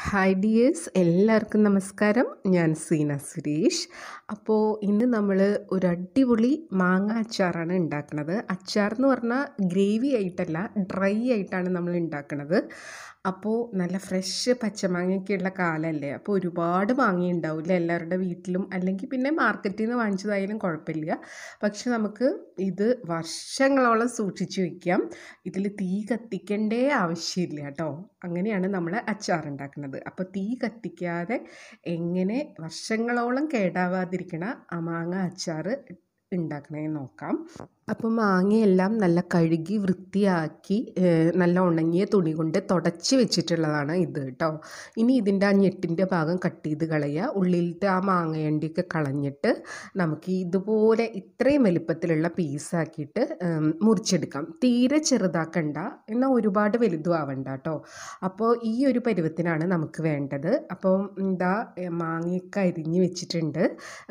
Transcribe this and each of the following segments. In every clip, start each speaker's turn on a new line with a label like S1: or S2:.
S1: Hi dears, എല്ലാവർക്കും നമസ്കാരം. ഞാൻ സീന സുരേഷ്. അപ്പോൾ ഇന്ന് നമ്മൾ ഒരു അടിപൊളി മാങ്ങ അച്ചാറാണ് ഉണ്ടാക്കുന്നത്. അച്ചാർ എന്ന് പറഞ്ഞാൽ ഗ്രേവി ആയിട്ടല്ല, ഡ്രൈ ആയിട്ടാണ് നമ്മൾ ഉണ്ടാക്കുന്നത്. അപ്പോൾ നല്ല ഫ്രഷ് പച്ചമാങ്ങയൊക്കെയുള്ള കാലമല്ലേ, അപ്പോൾ ഒരുപാട് മാങ്ങ ഉണ്ടാവില്ല എല്ലാവരുടെ വീട്ടിലും, അല്ലെങ്കിൽ പിന്നെ മാർക്കറ്റിൽ നിന്ന് വാങ്ങിച്ചതായാലും കുഴപ്പമില്ല. പക്ഷെ നമുക്ക് ഇത് വർഷങ്ങളോളം സൂക്ഷിച്ചു വയ്ക്കാം. ഇതിൽ തീ കത്തിക്കേണ്ടേ ആവശ്യമില്ല കേട്ടോ. അങ്ങനെയാണ് നമ്മൾ അച്ചാർ ഉണ്ടാക്കുന്നത്. അപ്പോൾ തീ കത്തിക്കാതെ എങ്ങനെ വർഷങ്ങളോളം കേടാവാതിരിക്കണ ആ മാങ്ങ അച്ചാർ ഉണ്ടാക്കണേന്ന് നോക്കാം. അപ്പോൾ മാങ്ങയെല്ലാം നല്ല കഴുകി വൃത്തിയാക്കി നല്ല ഉണങ്ങിയ തുണി കൊണ്ട് തുടച്ച് വെച്ചിട്ടുള്ളതാണ് ഇത് കേട്ടോ. ഇനി ഇതിൻ്റെ ആ ഞെട്ടിൻ്റെ ഭാഗം കട്ട് ചെയ്ത് കളയുക. ഉള്ളിലത്തെ ആ മാങ്ങയണ്ടിയൊക്കെ കളഞ്ഞിട്ട് നമുക്ക് ഇതുപോലെ ഇത്രയും വലിപ്പത്തിലുള്ള പീസാക്കിയിട്ട് മുറിച്ചെടുക്കാം. തീരെ ചെറുതാക്കണ്ട, എന്നാൽ ഒരുപാട് വലുതും ആവണ്ട കേട്ടോ. അപ്പോൾ ഈ ഒരു പരുവത്തിനാണ് നമുക്ക് വേണ്ടത്. അപ്പോൾ എന്താ മാങ്ങയൊക്കെ അരിഞ്ഞ് വെച്ചിട്ടുണ്ട്.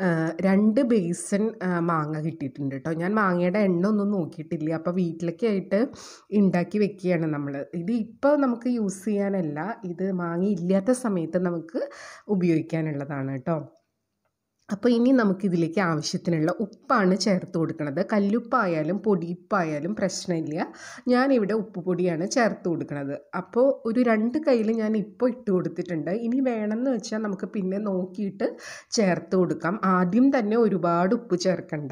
S1: 2 ബേസൺ മാങ്ങ കിട്ടിയിട്ടുണ്ട് കേട്ടോ. ഞാൻ മാങ്ങയുടെ എണ്ണ ഒന്നും നോക്കിയിട്ടില്ല. അപ്പോൾ വീട്ടിലേക്കായിട്ട് ഉണ്ടാക്കി വെക്കുകയാണ് നമ്മൾ. ഇത് ഇപ്പോൾ നമുക്ക് യൂസ് ചെയ്യാനല്ല, ഇത് മാങ്ങ ഇല്ലാത്ത സമയത്ത് നമുക്ക് ഉപയോഗിക്കാനുള്ളതാണ് കേട്ടോ. അപ്പോൾ ഇനി നമുക്കിതിലേക്ക് ആവശ്യത്തിനുള്ള ഉപ്പാണ് ചേർത്ത് കൊടുക്കുന്നത്. കല്ലുപ്പായാലും പൊടിയുപ്പായാലും പ്രശ്നമില്ല. ഞാനിവിടെ ഉപ്പ് പൊടിയാണ് ചേർത്ത് കൊടുക്കുന്നത്. അപ്പോൾ ഒരു 2 കയ്യിൽ ഞാൻ ഇപ്പോൾ ഇട്ട് കൊടുത്തിട്ടുണ്ട്. ഇനി വേണമെന്ന് വെച്ചാൽ നമുക്ക് പിന്നെ നോക്കിയിട്ട് ചേർത്ത് കൊടുക്കാം. ആദ്യം തന്നെ ഒരുപാട് ഉപ്പ് ചേർക്കണ്ട.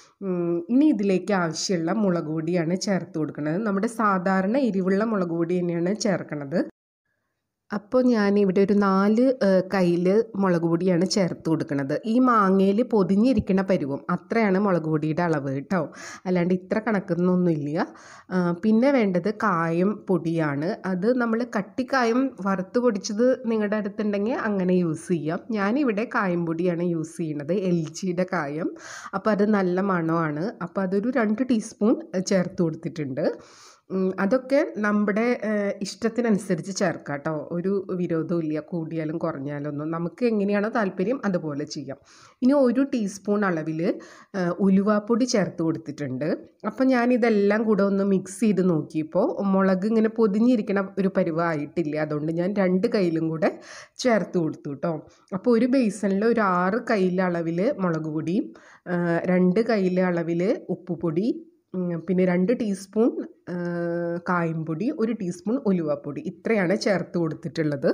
S1: ഇനി ഇതിലേക്ക് ആവശ്യമുള്ള മുളക് പൊടിയാണ് ചേർത്ത് കൊടുക്കുന്നത്. നമ്മുടെ സാധാരണ എരിവുള്ള മുളക് പൊടി തന്നെയാണ് ചേർക്കുന്നത്. അപ്പോൾ ഞാനിവിടെ ഒരു 4 കയ്യിൽ മുളക് പൊടിയാണ് ചേർത്ത് കൊടുക്കുന്നത്. ഈ മാങ്ങയിൽ പൊതിഞ്ഞിരിക്കുന്ന പരുവം അത്രയാണ് മുളക് പൊടിയുടെ അളവ് കേട്ടോ, അല്ലാണ്ട് ഇത്ര കണക്കൊന്നുമില്ല. പിന്നെ വേണ്ടത് കായം പൊടിയാണ്. അത് നമ്മൾ കട്ടിക്കായം വറുത്ത് പൊടിച്ചത് നിങ്ങളുടെ അടുത്തുണ്ടെങ്കിൽ അങ്ങനെ യൂസ് ചെയ്യാം. ഞാനിവിടെ കായം പൊടിയാണ് യൂസ് ചെയ്യുന്നത്, LGയുടെ കായം. അപ്പോൾ അത് നല്ല മണമാണ്. അപ്പോൾ അതൊരു 2 ടീസ്പൂൺ ചേർത്ത് കൊടുത്തിട്ടുണ്ട്. അതൊക്കെ നമ്മുടെ ഇഷ്ടത്തിനനുസരിച്ച് ചേർക്കാം കേട്ടോ. ഒരു വിരോധവും ഇല്ല, കൂടിയാലും കുറഞ്ഞാലൊന്നും. നമുക്ക് എങ്ങനെയാണോ താല്പര്യം അതുപോലെ ചെയ്യാം. ഇനി 1 ടീസ്പൂൺ അളവിൽ ഉലുവാപ്പൊടി ചേർത്ത് കൊടുത്തിട്ടുണ്ട്. അപ്പോൾ ഞാനിതെല്ലാം കൂടെ ഒന്ന് മിക്സ് ചെയ്ത് നോക്കിയപ്പോൾ മുളക് ഇങ്ങനെ പൊതിഞ്ഞിരിക്കണ ഒരു പരുവമായിട്ടില്ല. അതുകൊണ്ട് ഞാൻ 2 കയ്യിലും കൂടെ ചേർത്ത് കൊടുത്തു കേട്ടോ. അപ്പോൾ ഒരു ബേസണിൽ ഒരു 6 കയ്യിൽ അളവിൽ മുളക് പൊടിയും 2 കയ്യിൽ അളവിൽ ഉപ്പുപൊടി, പിന്നെ 2 ടീസ്പൂൺ കായംപൊടി, 1 ടീസ്പൂൺ ഉലുവാപ്പൊടി, ഇത്രയാണ് ചേർത്ത് കൊടുത്തിട്ടുള്ളത്.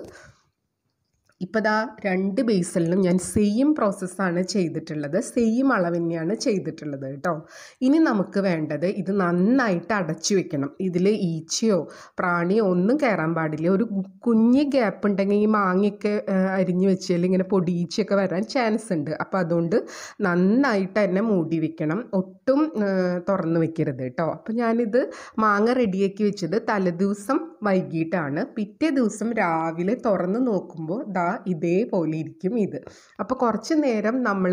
S1: ഇപ്പോൾ ദാ 2 ബേസലിനും ഞാൻ സെയിം പ്രോസസ്സാണ് ചെയ്തിട്ടുള്ളത്, സെയിം അളവ് തന്നെയാണ് ചെയ്തിട്ടുള്ളത് കേട്ടോ. ഇനി നമുക്ക് വേണ്ടത് ഇത് നന്നായിട്ട് അടച്ചു വെക്കണം. ഇതിൽ ഈച്ചയോ പ്രാണിയോ ഒന്നും കയറാൻ പാടില്ല. ഒരു കുഞ്ഞ് ഗ്യാപ്പ് ഉണ്ടെങ്കിൽ ഈ മാങ്ങയൊക്കെ അരിഞ്ഞ് വെച്ചാൽ ഇങ്ങനെ പൊടിയിച്ചൊക്കെ വരാൻ ചാൻസ് ഉണ്ട്. അപ്പോൾ അതുകൊണ്ട് നന്നായിട്ട് തന്നെ മൂടി വെക്കണം, ഒട്ടും തുറന്ന് വെക്കരുത് കേട്ടോ. അപ്പോൾ ഞാനിത് മാങ്ങ റെഡിയാക്കി വെച്ചത് തലേദിവസം വൈകിട്ടാണ്. പിറ്റേ ദിവസം രാവിലെ തുറന്ന് നോക്കുമ്പോൾ ഇതേപോലെ ഇരിക്കും ഇത്. അപ്പോൾ കുറച്ച് നേരം നമ്മൾ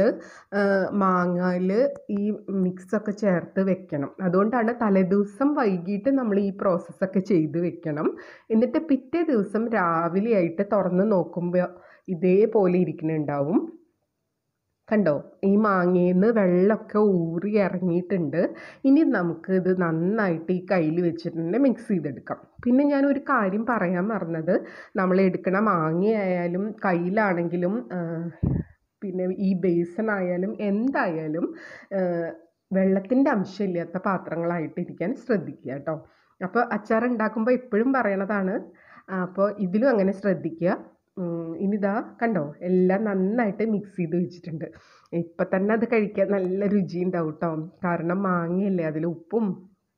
S1: മാങ്ങയിൽ ഈ മിക്സൊക്കെ ചേർത്ത് വെക്കണം. അതുകൊണ്ടാണ് തലേദിവസം വൈകിട്ട് നമ്മൾ ഈ പ്രോസസ്സൊക്കെ ചെയ്ത് വെക്കണം. എന്നിട്ട് പിറ്റേ ദിവസം രാവിലെ ആയിട്ട് തുറന്ന് നോക്കുമ്പോൾ ഇതേപോലെ ഇരിക്കുന്നുണ്ടാവും. കണ്ടോ, ഈ മാങ്ങയിൽ നിന്ന് വെള്ളമൊക്കെ ഊറി ഇറങ്ങിയിട്ടുണ്ട്. ഇനി നമുക്ക് ഇത് നന്നായിട്ട് ഈ കയ്യിൽ വെച്ചിട്ട് തന്നെ മിക്സ് ചെയ്തെടുക്കാം. പിന്നെ ഞാനൊരു കാര്യം പറയാൻ മറന്നത്, നമ്മൾ എടുക്കണ മാങ്ങയായാലും കയ്യിലാണെങ്കിലും പിന്നെ ഈ ബേസൺ ആയാലും എന്തായാലും വെള്ളത്തിൻ്റെ അംശമില്ലാത്ത പാത്രങ്ങളായിട്ടിരിക്കാൻ ശ്രദ്ധിക്കുക കേട്ടോ. അപ്പോൾ അച്ചാർ ഉണ്ടാക്കുമ്പോൾ എപ്പോഴും പറയണതാണ്. അപ്പോൾ ഇതിലും അങ്ങനെ ശ്രദ്ധിക്കുക. ഇനിതാ കണ്ടോ, എല്ലാം നന്നായിട്ട് മിക്സ് ചെയ്ത് വെച്ചിട്ടുണ്ട്. ഇപ്പം തന്നെ അത് കഴിക്കാൻ നല്ല രുചി ഉണ്ടാവും കേട്ടോ. കാരണം മാങ്ങയല്ലേ, അതിൽ ഉപ്പും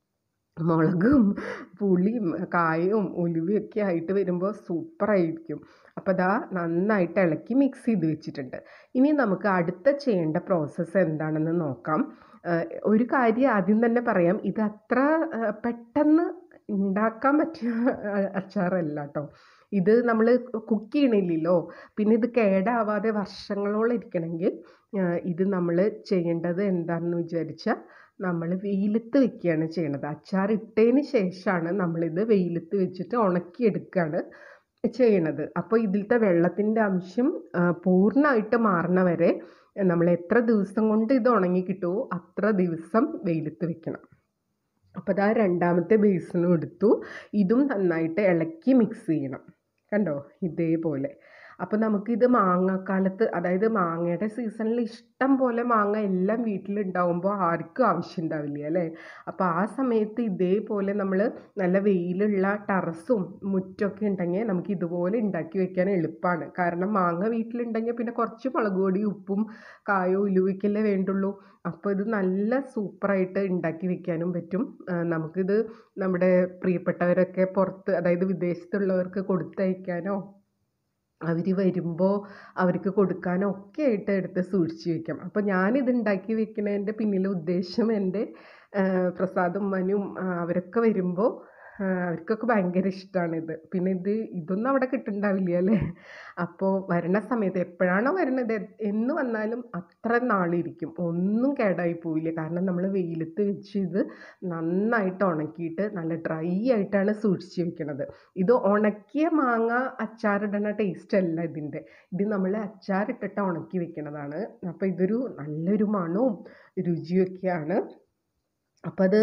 S1: മുളകും പുളിയും കായവും ഉലുവയൊക്കെ ആയിട്ട് വരുമ്പോൾ സൂപ്പറായിരിക്കും. അപ്പോൾ ദാ നന്നായിട്ട് ഇളക്കി മിക്സ് ചെയ്ത് വെച്ചിട്ടുണ്ട്. ഇനി നമുക്ക് അടുത്ത ചെയ്യേണ്ട പ്രോസസ്സ് എന്താണെന്ന് നോക്കാം. ഒരു കാര്യം ആദ്യം തന്നെ പറയാം, ഇത് അത്ര പെട്ടെന്ന് ഉണ്ടാക്കാൻ പറ്റിയ അച്ചാറല്ല കേട്ടോ. ഇത് നമ്മൾ കുക്ക് ചെയ്യണില്ലല്ലോ, പിന്നെ ഇത് കേടാവാതെ വർഷങ്ങളോളം ഇരിക്കണമെങ്കിൽ ഇത് നമ്മൾ ചെയ്യേണ്ടത് എന്താണെന്ന് വിചാരിച്ചാൽ നമ്മൾ വെയിലത്ത് വെക്കുകയാണ് ചെയ്യണത്. അച്ചാർ ഇട്ടതിന് ശേഷമാണ് നമ്മളിത് വെയിലത്ത് വെച്ചിട്ട് ഉണക്കിയെടുക്കുകയാണ് ചെയ്യണത്. അപ്പോൾ ഇതിലത്തെ വെള്ളത്തിൻ്റെ അംശം പൂർണ്ണമായിട്ട് മാറണ വരെ നമ്മൾ എത്ര ദിവസം കൊണ്ട് ഇത് ഉണങ്ങി കിട്ടുമോ അത്ര ദിവസം വെയിലത്ത് വെക്കണം. അപ്പോൾ അതാ 2ാമത്തെ ബേസിനും എടുത്തു. ഇതും നന്നായിട്ട് ഇളക്കി മിക്സ് ചെയ്യണം. കണ്ടോ ഇതേപോലെ. അപ്പോൾ നമുക്കിത് മാങ്ങാക്കാലത്ത്, അതായത് മാങ്ങയുടെ സീസണിൽ ഇഷ്ടം പോലെ മാങ്ങ എല്ലാം വീട്ടിലുണ്ടാവുമ്പോൾ ആർക്കും ആവശ്യം ഉണ്ടാവില്ല അല്ലേ. അപ്പോൾ ആ സമയത്ത് ഇതേപോലെ നമ്മൾ നല്ല വെയിലുള്ള ടെറസും മുറ്റമൊക്കെ ഉണ്ടെങ്കിൽ നമുക്ക് ഇതുപോലെ ഉണ്ടാക്കി വെക്കാൻ എളുപ്പമാണ്. കാരണം മാങ്ങ വീട്ടിലുണ്ടെങ്കിൽ പിന്നെ കുറച്ച് മുളക് പൊടി, ഉപ്പും കായോ ഉലുവയ്ക്കല്ലേ വേണ്ടുള്ളൂ. അപ്പോൾ ഇത് നല്ല സൂപ്പറായിട്ട് ഉണ്ടാക്കി വെക്കാനും പറ്റും. നമുക്കിത് നമ്മുടെ പ്രിയപ്പെട്ടവരൊക്കെ പുറത്ത്, അതായത് വിദേശത്തുള്ളവർക്ക് കൊടുത്തയക്കാനോ അവർ വരുമ്പോൾ അവർക്ക് കൊടുക്കാനോ ഒക്കെ ആയിട്ട് എടുത്ത് സൂക്ഷിച്ച് വെക്കാം. അപ്പോൾ ഞാനിത് ഉണ്ടാക്കി വെക്കുന്നതിൻ്റെ പിന്നിലെ ഉദ്ദേശം എൻ്റെ പ്രസാദും മനും അവരൊക്കെ വരുമ്പോൾ അവർക്കൊക്കെ ഭയങ്കര ഇഷ്ടമാണിത്. പിന്നെ ഇതൊന്നും അവിടെ കിട്ടുന്നുണ്ടാവില്ല അല്ലേ. അപ്പോൾ വരണ സമയത്ത് എപ്പോഴാണോ വരണത് എന്ന് വന്നാലും അത്ര നാളിരിക്കും, ഒന്നും കേടായി പോവില്ല. കാരണം നമ്മൾ വെയിലത്ത് വെച്ച് ഇത് നന്നായിട്ട് ഉണക്കിയിട്ട് നല്ല ഡ്രൈ ആയിട്ടാണ് സൂക്ഷിച്ച് വെക്കണത്. ഇത് ഉണക്കിയ മാങ്ങ അച്ചാറിടണ ടേസ്റ്റ് അല്ല ഇതിൻ്റെ. ഇത് നമ്മൾ അച്ചാറിട്ടിട്ട് ഉണക്കി വെക്കണതാണ്. അപ്പോൾ ഇതൊരു നല്ലൊരു മണവും രുചിയൊക്കെയാണ്. അപ്പം അത്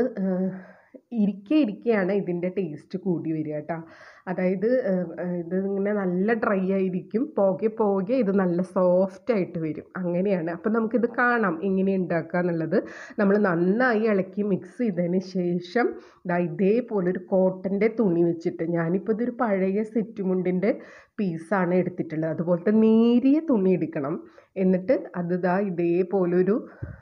S1: ഇരിക്കെയാണ് ഇതിൻ്റെ ടേസ്റ്റ് കൂടി വരിക കേട്ടോ. അതായത് ഇത് ഇങ്ങനെ നല്ല ഡ്രൈ ആയിരിക്കും, പോകെ ഇത് നല്ല സോഫ്റ്റായിട്ട് വരും, അങ്ങനെയാണ്. അപ്പം നമുക്കിത് കാണാം എങ്ങനെ ഉണ്ടാക്കുക എന്നുള്ളത്. നമ്മൾ നന്നായി ഇളക്കി മിക്സ് ചെയ്തതിന് ശേഷം ഇതേപോലെ ഒരു കോട്ടൻ്റെ തുണി വെച്ചിട്ട്, ഞാനിപ്പോൾ ഇതൊരു പഴയ സെറ്റുമുണ്ടിൻ്റെ പീസാണ് എടുത്തിട്ടുള്ളത്, അതുപോലത്തെ നേരിയ തുണി എടുക്കണം. എന്നിട്ട് അത് ഇതേപോലൊരു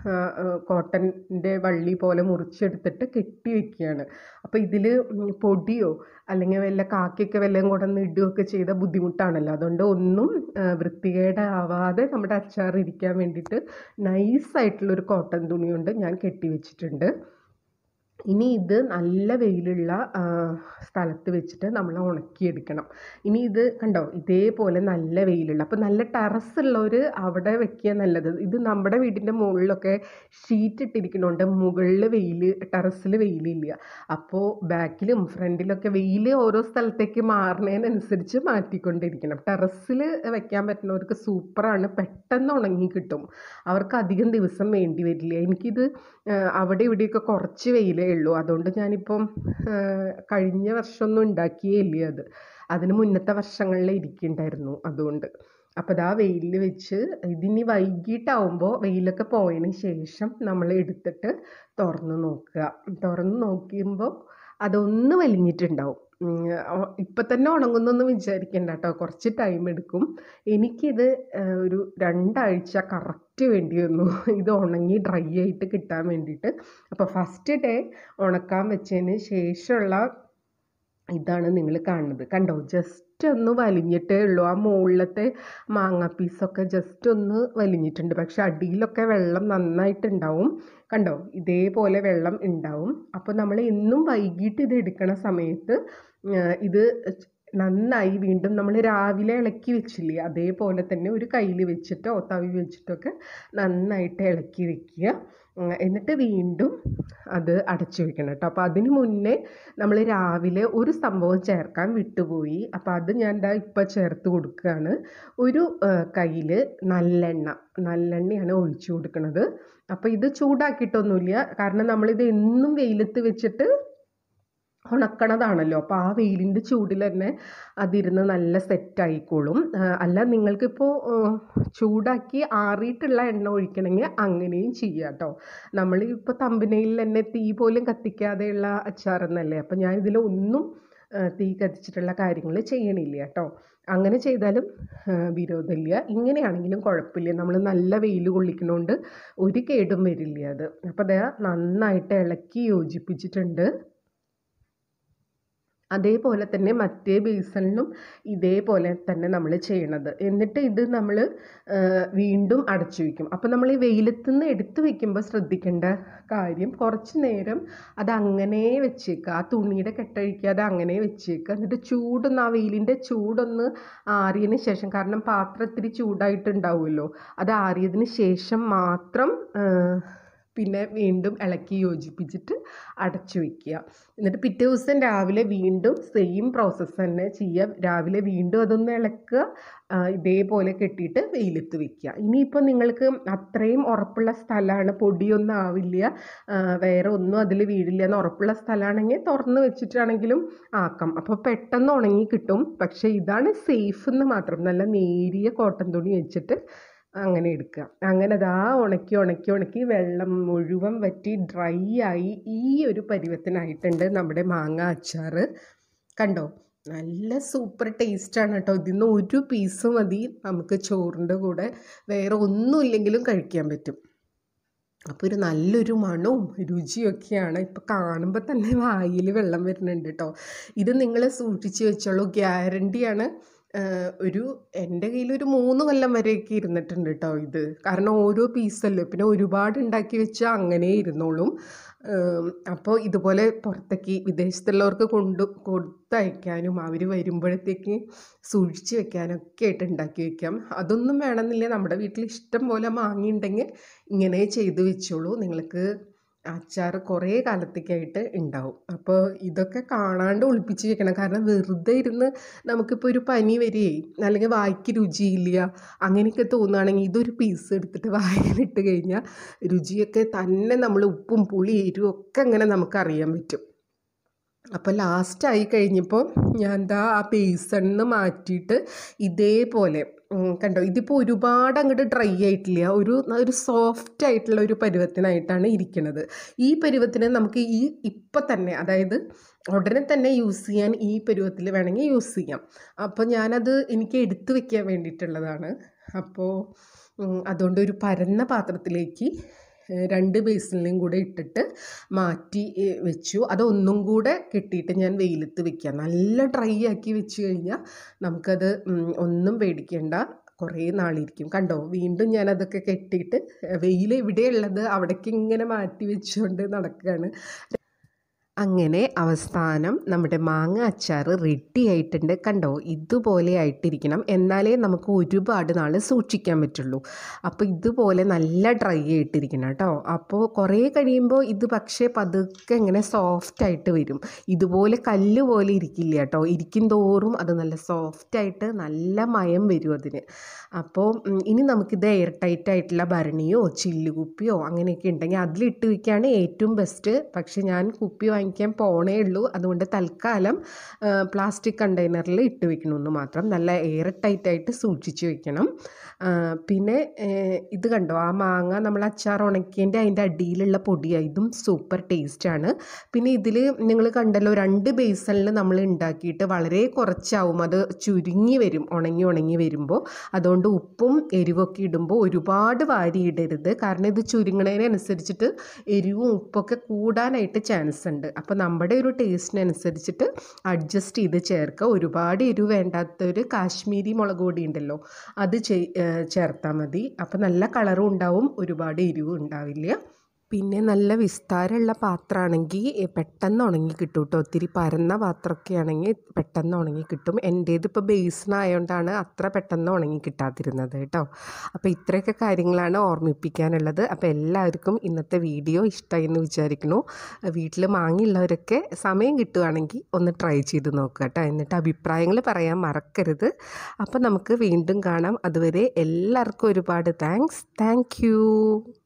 S1: കോട്ടൻ്റെ വള്ളി പോലെ മുറിച്ചെടുത്തിട്ട് കെട്ടി വെക്കുകയാണ്. അപ്പോൾ ഇതിൽ പൊടിയോ അല്ലെങ്കിൽ വല്ല കാക്കയൊക്കെ വല്ലതും കൂടെ ഒന്ന് ഇടുകയൊക്കെ ചെയ്ത ബുദ്ധിമുട്ടാണല്ലോ. അതുകൊണ്ട് ഒന്നും വൃത്തികേടാവാതെ നമ്മുടെ അച്ചാർ ഇരിക്കാൻ വേണ്ടിയിട്ട് നൈസായിട്ടുള്ളൊരു കോട്ടൺ തുണി കൊണ്ട് ഞാൻ കെട്ടി വെച്ചിട്ടുണ്ട്. ഇനി ഇത് നല്ല വെയിലുള്ള സ്ഥലത്ത് വെച്ചിട്ട് നമ്മൾ ഉണക്കിയെടുക്കണം. ഇനി ഇത് കണ്ടോ ഇതേപോലെ നല്ല വെയിലുള്ള, അപ്പോൾ നല്ല ടെറസുള്ളവർ അവിടെ വെക്കുക നല്ലത്. ഇത് നമ്മുടെ വീടിൻ്റെ മുകളിലൊക്കെ ഷീറ്റ് ഇട്ടിരിക്കണോണ്ട് മുകളിൽ ടെറസിൽ വെയിലില്ല. അപ്പോൾ ബാക്കിലും ഫ്രണ്ടിലൊക്കെ വെയിൽ ഓരോ സ്ഥലത്തേക്ക് മാറുന്നതിനനുസരിച്ച് മാറ്റിക്കൊണ്ടിരിക്കണം. ടെറസിൽ വെക്കാൻ പറ്റുന്നവർക്ക് സൂപ്പറാണ്, പെട്ടെന്ന് ഉണങ്ങി കിട്ടും, അവർക്ക് അധികം ദിവസം വേണ്ടി വരില്ല. എനിക്കിത് അവിടെ ഇവിടെയൊക്കെ കുറച്ച് വെയിലേ ഉള്ളൂ, അതുകൊണ്ട് ഞാനിപ്പം കഴിഞ്ഞ വർഷമൊന്നും ഉണ്ടാക്കിയേ ഇല്ല. അതിന് മുന്നത്തെ വർഷങ്ങളിൽ ഇരിക്കുന്നുണ്ടായിരുന്നു അതുകൊണ്ട്. അപ്പോൾ വെയിലിൽ വെച്ച് ഇതിനി വൈകിട്ടാവുമ്പോൾ വെയിലൊക്കെ പോയതിന് ശേഷം നമ്മൾ എടുത്തിട്ട് തുറന്ന് നോക്കുക. തുറന്ന് നോക്കുമ്പോൾ അതൊന്ന് വലിഞ്ഞിട്ടുണ്ടാവും. ഇപ്പം തന്നെ ഉണങ്ങുന്നൊന്നും വിചാരിക്കണ്ട കേട്ടോ, കുറച്ച് ടൈം എടുക്കും. എനിക്കിത് ഒരു 2 ആഴ്ച കറക്റ്റ് വേണ്ടി വന്നു ഇത് ഉണങ്ങി ഡ്രൈ ആയിട്ട് കിട്ടാൻ വേണ്ടിയിട്ട്. അപ്പോൾ ഫസ്റ്റ് ഡേ ഉണക്കാൻ വെച്ചതിന് ശേഷമുള്ള ഇതാണ് നിങ്ങൾ കാണുന്നത്. കണ്ടോ ജസ്റ്റ് ഒന്ന് വലിഞ്ഞിട്ടേ ഉള്ളൂ. ആ മുകളിലത്തെ മാങ്ങ പീസൊക്കെ ജസ്റ്റ് ഒന്ന് വലിഞ്ഞിട്ടുണ്ട്, പക്ഷെ അടിയിലൊക്കെ വെള്ളം നന്നായിട്ടുണ്ടാവും. കണ്ടോ ഇതേപോലെ വെള്ളം ഉണ്ടാവും. അപ്പോൾ നമ്മൾ എന്നും വൈകിട്ട് ഇത് എടുക്കണ സമയത്ത് ഇത് നന്നായി വീണ്ടും നമ്മൾ രാവിലെ ഇളക്കി വെച്ചില്ലേ അതേപോലെ തന്നെ ഒരു കയ്യിൽ വെച്ചിട്ടോ തവി വെച്ചിട്ടൊക്കെ നന്നായിട്ട് ഇളക്കി വെക്കുക. എന്നിട്ട് വീണ്ടും അത് അടച്ചു വെക്കണം കേട്ടോ. അപ്പോൾ അതിന് മുന്നേ നമ്മൾ രാവിലെ ഒരു സംഭവം ചേർക്കാൻ വിട്ടുപോയി, അപ്പോൾ അത് ഞാൻ ഇപ്പോൾ ചേർത്ത് കൊടുക്കുകയാണ്. ഒരു കയ്യിൽ നല്ലെണ്ണയാണ് ഒഴിച്ചു കൊടുക്കുന്നത്. അപ്പോൾ ഇത് ചൂടാക്കിയിട്ടൊന്നുമില്ല, കാരണം നമ്മളിത് എന്നും വെയിലത്ത് വെച്ചിട്ട് ഉണക്കണതാണല്ലോ. അപ്പോൾ ആ വെയിലിൻ്റെ ചൂടിൽ തന്നെ അതിരുന്ന് നല്ല സെറ്റായിക്കോളും. അല്ല നിങ്ങൾക്കിപ്പോൾ ചൂടാക്കി ആറിയിട്ടുള്ള എണ്ണ ഒഴിക്കണമെങ്കിൽ അങ്ങനെയും ചെയ്യാം കേട്ടോ. നമ്മളിപ്പോൾ തമ്പനയിൽ തന്നെ തീ പോലും കത്തിക്കാതെയുള്ള അച്ചാറെന്നല്ലേ, അപ്പോൾ ഞാൻ ഇതിലൊന്നും തീ കത്തിച്ചിട്ടുള്ള കാര്യങ്ങൾ ചെയ്യണില്ല കേട്ടോ. അങ്ങനെ ചെയ്താലും വിരോധമില്ല, ഇങ്ങനെയാണെങ്കിലും കുഴപ്പമില്ല. നമ്മൾ നല്ല വെയിൽ കൊള്ളിക്കണോണ്ട് ഒരു കേടും വരില്ല അത്. അപ്പോൾ നന്നായിട്ട് ഇളക്കി യോജിപ്പിച്ചിട്ടുണ്ട്. അതേപോലെ തന്നെ മറ്റേ ബേസണിലും ഇതേപോലെ തന്നെ നമ്മൾ ചെയ്യണത്. എന്നിട്ട് ഇത് നമ്മൾ വീണ്ടും അടച്ചു വയ്ക്കും. അപ്പോൾ നമ്മൾ ഈ വെയിലത്തുനിന്ന് എടുത്ത് വയ്ക്കുമ്പോൾ ശ്രദ്ധിക്കേണ്ട കാര്യം, കുറച്ച് നേരം അതങ്ങനെ വെച്ചേക്കുക, ആ തുണിയുടെ കെട്ടഴിക്കാതെ അങ്ങനെ വെച്ചേക്കുക. എന്നിട്ട് ആ വെയിലിൻ്റെ ചൂടൊന്ന് ആറിയതിന് ശേഷം, കാരണം പാത്രം ഇത്തിരി ചൂടായിട്ടുണ്ടാവുമല്ലോ, അത് ആറിയതിന് ശേഷം മാത്രം പിന്നെ വീണ്ടും ഇളക്കി യോജിപ്പിച്ചിട്ട് അടച്ചു വയ്ക്കുക. എന്നിട്ട് പിറ്റേ ദിവസം രാവിലെ വീണ്ടും സെയിം പ്രോസസ്സ് തന്നെ ചെയ്യുക. രാവിലെ വീണ്ടും അതൊന്ന് ഇളക്കുക, ഇതേപോലെ കെട്ടിയിട്ട് വെയിലത്ത് വയ്ക്കുക. ഇനിയിപ്പോൾ നിങ്ങൾക്ക് അത്രയും ഉറപ്പുള്ള സ്ഥലമാണ്, പൊടിയൊന്നും ആവില്ല, വേറെ ഒന്നും അതിൽ വീഴില്ല എന്ന് ഉറപ്പുള്ള സ്ഥലമാണെങ്കിൽ തുറന്ന് വെച്ചിട്ടാണെങ്കിലും ആക്കാം. അപ്പോൾ പെട്ടെന്ന് ഉണങ്ങി കിട്ടും. പക്ഷേ ഇതാണ് സേഫ് എന്ന് മാത്രം. നല്ല നേരിയ കോട്ടൺ തുണി വെച്ചിട്ട് അങ്ങനെ എടുക്കുക. അങ്ങനെ അതാ ഉണക്കി വെള്ളം മുഴുവൻ വറ്റി ഡ്രൈ ആയി ഈ ഒരു പരുവത്തിനായിട്ടുണ്ട് നമ്മുടെ മാങ്ങ അച്ചാർ. കണ്ടോ, നല്ല സൂപ്പർ ടേസ്റ്റാണ് കേട്ടോ. ഇതിന്ന് ഒരു പീസ് മതി നമുക്ക് ചോറിൻ്റെ കൂടെ, വേറെ ഒന്നുമില്ലെങ്കിലും കഴിക്കാൻ പറ്റും. അപ്പോൾ ഒരു നല്ലൊരു മണവും രുചിയൊക്കെയാണ്. ഇപ്പോൾ കാണുമ്പോൾ തന്നെ വായിൽ വെള്ളം വരുന്നുണ്ട് കേട്ടോ. ഇത് നിങ്ങൾ സൂക്ഷിച്ച് വെച്ചോളൂ, ഗ്യാരണ്ടിയാണ്. എൻ്റെ കയ്യിൽ ഒരു 3 കൊല്ലം വരെയൊക്കെ ഇരുന്നിട്ടുണ്ട് കേട്ടോ ഇത്. കാരണം ഓരോ പീസല്ലേ, പിന്നെ ഒരുപാട് ഉണ്ടാക്കി വെച്ചാൽ അങ്ങനെ ഇരുന്നോളും. അപ്പോൾ ഇതുപോലെ പുറത്തേക്ക് വിദേശത്തുള്ളവർക്ക് കൊടുത്തയക്കാനും അവർ വരുമ്പോഴത്തേക്ക് സൂക്ഷിച്ച് വെക്കാനൊക്കെ ആയിട്ട് ഉണ്ടാക്കി വെക്കാം. അതൊന്നും വേണമെന്നില്ല, നമ്മുടെ വീട്ടിൽ ഇഷ്ടം പോലെ മാങ്ങയുണ്ടെങ്കിൽ ഇങ്ങനെ ചെയ്ത് വെച്ചോളൂ. നിങ്ങൾക്ക് അച്ചാർ കുറേ കാലത്തേക്കായിട്ട് ഉണ്ടാവും. അപ്പോൾ ഇതൊക്കെ കാണാണ്ട് ഒളിപ്പിച്ച് വെക്കണം. കാരണം വെറുതെ ഇരുന്ന് നമുക്കിപ്പോൾ ഒരു പനി വരികയെ അല്ലെങ്കിൽ വായ്ക്ക് രുചിയില്ല അങ്ങനെയൊക്കെ തോന്നുകയാണെങ്കിൽ ഇതൊരു പീസ് എടുത്തിട്ട് വായിലിട്ട് കഴിഞ്ഞാൽ രുചിയൊക്കെ തന്നെ നമ്മൾ ഉപ്പും പുളി എരിവും ഒക്കെ അങ്ങനെ നമുക്കറിയാൻ പറ്റും. അപ്പോൾ ലാസ്റ്റായി കഴിഞ്ഞപ്പോൾ ഞാൻ ആ ബേസണിന്ന് മാറ്റിയിട്ട് ഇതേപോലെ കണ്ടോ, ഇതിപ്പോൾ ഒരുപാട് അങ്ങോട്ട് ഡ്രൈ ആയിട്ടില്ല, ഒരു സോഫ്റ്റ് ആയിട്ടുള്ള ഒരു പരുവത്തിനായിട്ടാണ് ഇരിക്കുന്നത്. ഈ പരുവത്തിന് നമുക്ക് ഇപ്പം തന്നെ, അതായത് ഉടനെ തന്നെ യൂസ് ചെയ്യാൻ ഈ പരുവത്തിൽ വേണമെങ്കിൽ യൂസ് ചെയ്യാം. അപ്പോൾ ഞാനത് എനിക്ക് എടുത്തു വെക്കാൻ വേണ്ടിയിട്ടുള്ളതാണ്. അപ്പോൾ അതുകൊണ്ട് ഒരു പരന്ന പാത്രത്തിലേക്ക് 2 ബേസിനിലും കൂടെ ഇട്ടിട്ട് മാറ്റി വെച്ചു. അതൊന്നും കൂടെ കെട്ടിയിട്ട് ഞാൻ വെയിലത്ത് വെക്കുക. നല്ല ഡ്രൈ ആക്കി വെച്ച് കഴിഞ്ഞാൽ നമുക്കത് ഒന്നും പേടിക്കേണ്ട, കുറേ നാളിരിക്കും. കണ്ടോ, വീണ്ടും ഞാനതൊക്കെ കെട്ടിയിട്ട് വെയിൽ എവിടെയുള്ളത് അവിടേക്ക് ഇങ്ങനെ മാറ്റി വെച്ചുകൊണ്ട് നടക്കുകയാണ്. അങ്ങനെ അവസാനം നമ്മുടെ മാങ്ങ അച്ചാർ റെഡി ആയിട്ടുണ്ട്. കണ്ടോ, ഇതുപോലെ ആയിട്ടിരിക്കണം, എന്നാലേ നമുക്ക് ഒരുപാട് നാൾ സൂക്ഷിക്കാൻ പറ്റുള്ളൂ. അപ്പോൾ ഇതുപോലെ നല്ല ഡ്രൈ ആയിട്ടിരിക്കണം കേട്ടോ. അപ്പോൾ കുറേ കഴിയുമ്പോൾ ഇത് പക്ഷേ പതുക്കെ ഇങ്ങനെ സോഫ്റ്റായിട്ട് വരും. ഇതുപോലെ കല്ല് പോലെ ഇരിക്കില്ല കേട്ടോ. ഇരിക്കും തോറും അത് നല്ല സോഫ്റ്റായിട്ട് നല്ല മയം വരും അതിന്. അപ്പോൾ ഇനി നമുക്കിത് എയർ ടൈറ്റ് ആയിട്ടുള്ള ഭരണിയോ ചില്ലുകുപ്പിയോ അങ്ങനെയൊക്കെ ഉണ്ടെങ്കിൽ അതിലിട്ട് വയ്ക്കുകയാണ് ഏറ്റവും ബെസ്റ്റ്. പക്ഷേ ഞാൻ കുപ്പി വാങ്ങിക്കാൻ പോണേ ഉള്ളൂ, അതുകൊണ്ട് തൽക്കാലം പ്ലാസ്റ്റിക് കണ്ടെയ്നറിൽ ഇട്ട് വെക്കണമെന്ന് മാത്രം. നല്ല എയർ ടൈറ്റായിട്ട് സൂക്ഷിച്ച് വെക്കണം. പിന്നെ ഇത് കണ്ടോ, ആ മാങ്ങ നമ്മൾ അച്ചാർ ഉണക്കിയതിൻ്റെ അതിൻ്റെ അടിയിലുള്ള പൊടിയാണ്. ഇതും സൂപ്പർ ടേസ്റ്റാണ്. പിന്നെ ഇതിൽ നിങ്ങൾ കണ്ടല്ലോ, 2 ബേസണിൽ നമ്മൾ ഉണ്ടാക്കിയിട്ട് വളരെ കുറച്ചാവും, അത് ചുരുങ്ങി വരും ഉണങ്ങി വരുമ്പോൾ. അതുകൊണ്ട് ഉപ്പും എരിവൊക്കെ ഇടുമ്പോൾ ഒരുപാട് വാരിയിടരുത്, കാരണം ഇത് ചുരുങ്ങണതിനനുസരിച്ചിട്ട് എരിവും ഉപ്പൊക്കെ കൂടാനായിട്ട് ചാൻസ് ഉണ്ട്. അപ്പോൾ നമ്മുടെ ഒരു ടേസ്റ്റിനനുസരിച്ചിട്ട് അഡ്ജസ്റ്റ് ചെയ്ത് ചേർക്കുക. ഒരുപാട് എരിവ് വേണ്ടാത്തൊരു കാശ്മീരി മുളക് പൊടി ഉണ്ടല്ലോ, അത് ചേർത്താൽ മതി. അപ്പോൾ നല്ല കളറും ഉണ്ടാവും, ഒരുപാട് എരിവും ഉണ്ടാവില്ല. പിന്നെ നല്ല വിസ്താരമുള്ള പാത്രമാണെങ്കിൽ പെട്ടെന്ന് ഉണങ്ങി കിട്ടും കേട്ടോ. ഒത്തിരി പരന്ന പാത്രമൊക്കെ ആണെങ്കിൽ പെട്ടെന്ന് ഉണങ്ങി കിട്ടും. എൻ്റേത് ഇപ്പോൾ ബേസിനായതുകൊണ്ടാണ് അത്ര പെട്ടെന്ന് ഉണങ്ങി കിട്ടാതിരുന്നത് കേട്ടോ. അപ്പോൾ ഇത്രയൊക്കെ കാര്യങ്ങളാണ് ഓർമ്മിപ്പിക്കാനുള്ളത്. അപ്പോൾ എല്ലാവർക്കും ഇന്നത്തെ വീഡിയോ ഇഷ്ടമായി എന്ന് വിചാരിക്കുന്നു. വീട്ടിൽ മാങ്ങയുള്ളവരൊക്കെ സമയം കിട്ടുകയാണെങ്കിൽ ഒന്ന് ട്രൈ ചെയ്ത് നോക്കുക കേട്ടോ. എന്നിട്ട് അഭിപ്രായങ്ങൾ പറയാൻ മറക്കരുത്. അപ്പോൾ നമുക്ക് വീണ്ടും കാണാം. അതുവരെ എല്ലാവർക്കും ഒരുപാട് താങ്ക് യു.